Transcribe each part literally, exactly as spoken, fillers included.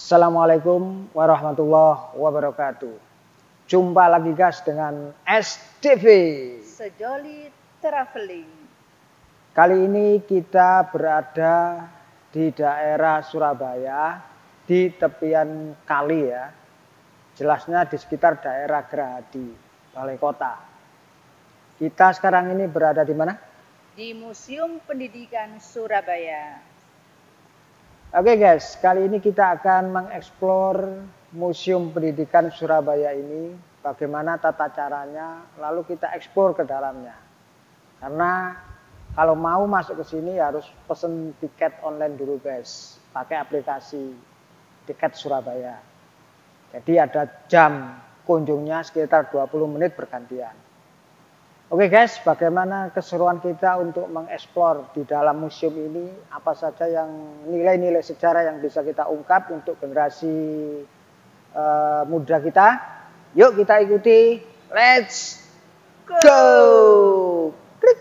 Assalamualaikum warahmatullahi wabarakatuh. Jumpa lagi guys dengan S T V Sejoli Traveling. Kali ini kita berada di daerah Surabaya, di tepian kali ya. Jelasnya di sekitar daerah Gerahadi, Balai Kota. Kita sekarang ini berada di mana? Di Museum Pendidikan Surabaya. Oke guys, kali ini kita akan mengeksplor Museum Pendidikan Surabaya ini, bagaimana tata caranya, lalu kita eksplor ke dalamnya. Karena kalau mau masuk ke sini harus pesen tiket online dulu guys, pakai aplikasi Tiket Surabaya. Jadi ada jam kunjungnya sekitar dua puluh menit bergantian. Oke guys, bagaimana keseruan kita untuk mengeksplor di dalam museum ini, apa saja yang nilai-nilai sejarah yang bisa kita ungkap untuk generasi uh, muda kita. Yuk kita ikuti, let's go! Klik.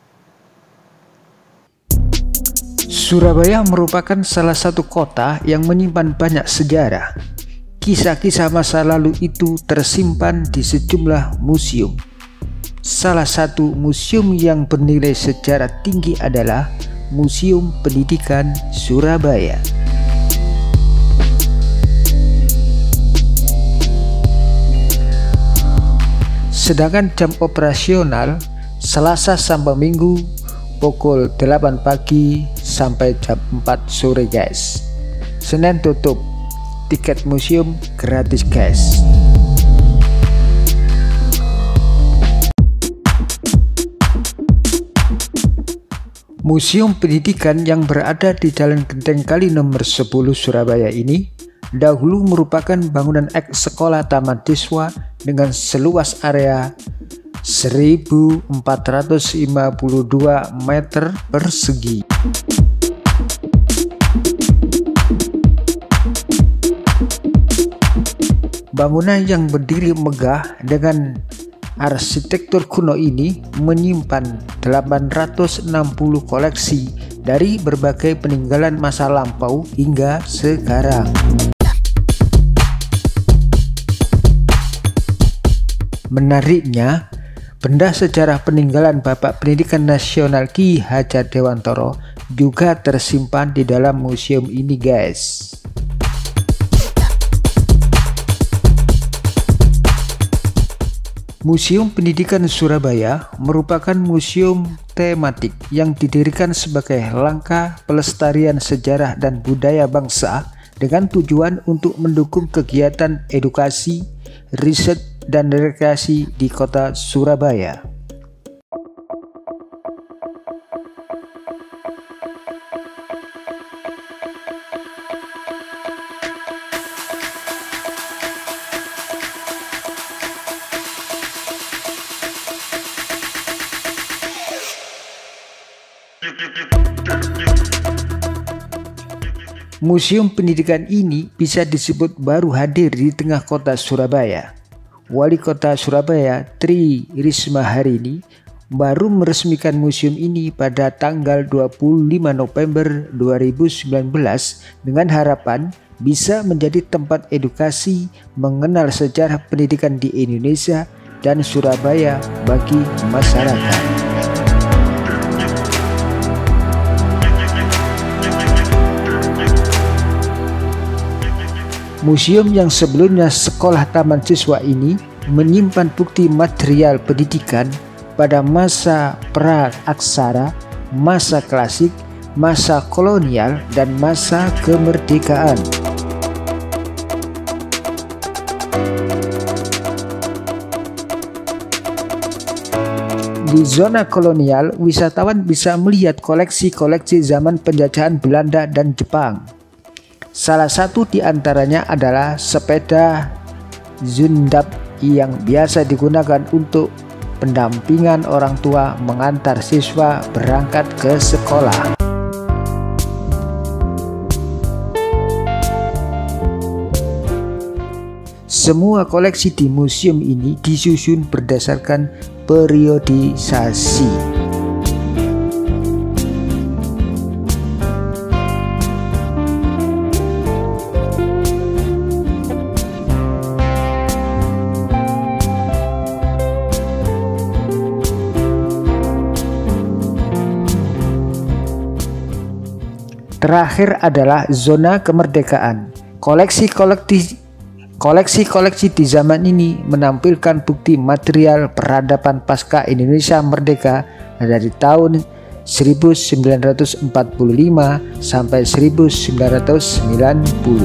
Surabaya merupakan salah satu kota yang menyimpan banyak sejarah. Kisah-kisah masa lalu itu tersimpan di sejumlah museum. Salah satu museum yang bernilai sejarah tinggi adalah Museum Pendidikan Surabaya. Sedangkan jam operasional Selasa sampai Minggu pukul delapan pagi sampai jam empat sore guys. Senin tutup, tiket museum gratis guys. Museum Pendidikan yang berada di Jalan Genteng Kali nomor sepuluh Surabaya ini dahulu merupakan bangunan eks sekolah taman siswa dengan seluas area seribu empat ratus lima puluh dua meter persegi. Bangunan yang berdiri megah dengan arsitektur kuno ini menyimpan delapan ratus enam puluh koleksi dari berbagai peninggalan masa lampau hingga sekarang. Menariknya, benda sejarah peninggalan Bapak Pendidikan Nasional Ki Hajar Dewantoro juga tersimpan di dalam museum ini guys. Museum Pendidikan Surabaya merupakan museum tematik yang didirikan sebagai langkah pelestarian sejarah dan budaya bangsa dengan tujuan untuk mendukung kegiatan edukasi, riset, dan rekreasi di kota Surabaya. Museum pendidikan ini bisa disebut baru hadir di tengah kota Surabaya. Wali Kota Surabaya Tri Risma hari ini baru meresmikan museum ini pada tanggal dua puluh lima November dua ribu sembilan belas dengan harapan bisa menjadi tempat edukasi mengenal sejarah pendidikan di Indonesia dan Surabaya bagi masyarakat. Museum yang sebelumnya sekolah taman siswa ini menyimpan bukti material pendidikan pada masa pra-aksara, masa klasik, masa kolonial, dan masa kemerdekaan. Di zona kolonial, wisatawan bisa melihat koleksi-koleksi zaman penjajahan Belanda dan Jepang. Salah satu di antaranya adalah sepeda Zundap yang biasa digunakan untuk pendampingan orang tua mengantar siswa berangkat ke sekolah. Semua koleksi di museum ini disusun berdasarkan periodisasi. Terakhir adalah zona kemerdekaan. Koleksi-koleksi Koleksi-koleksi di zaman ini menampilkan bukti material peradaban pasca Indonesia merdeka dari tahun seribu sembilan ratus empat puluh lima sampai seribu sembilan ratus sembilan puluh.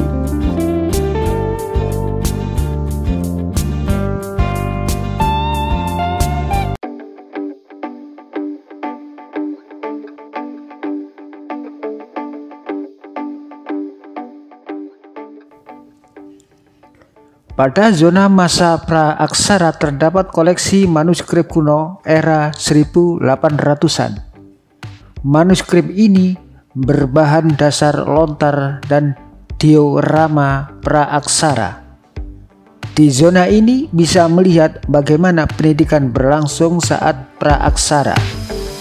Pada zona masa pra-aksara terdapat koleksi manuskrip kuno era seribu delapan ratusan. Manuskrip ini berbahan dasar lontar dan diorama pra-aksara. Di zona ini bisa melihat bagaimana pendidikan berlangsung saat pra-aksara.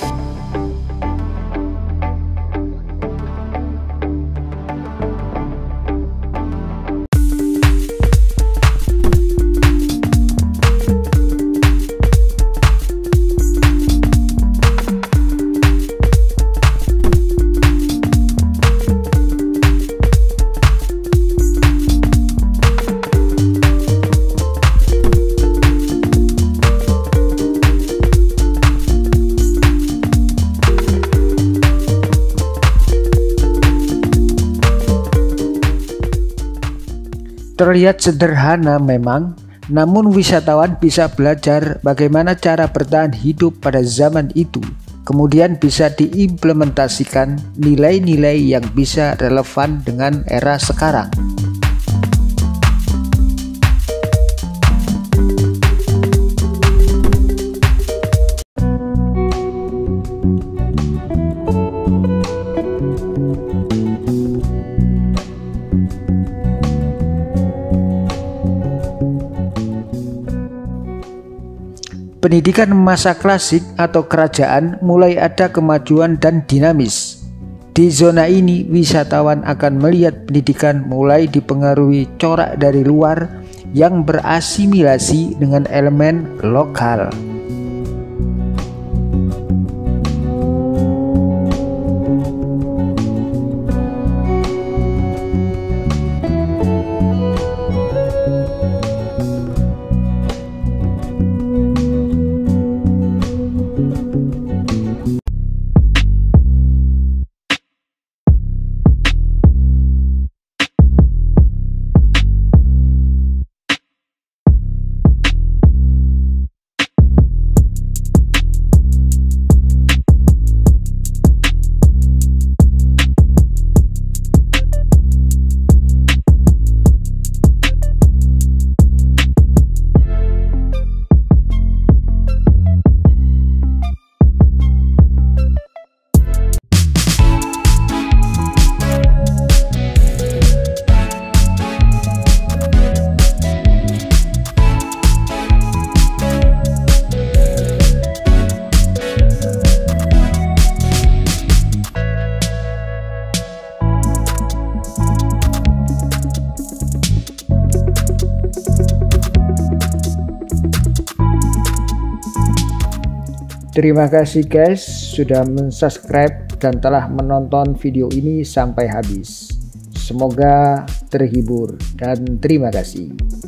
Terlihat sederhana memang, namun wisatawan bisa belajar bagaimana cara bertahan hidup pada zaman itu. Kemudian bisa diimplementasikan nilai-nilai yang bisa relevan dengan era sekarang. Pendidikan masa klasik atau kerajaan mulai ada kemajuan dan dinamis. Di zona ini wisatawan akan melihat pendidikan mulai dipengaruhi corak dari luar yang berasimilasi dengan elemen lokal. Terima kasih guys sudah mensubscribe dan telah menonton video ini sampai habis. Semoga terhibur dan terima kasih.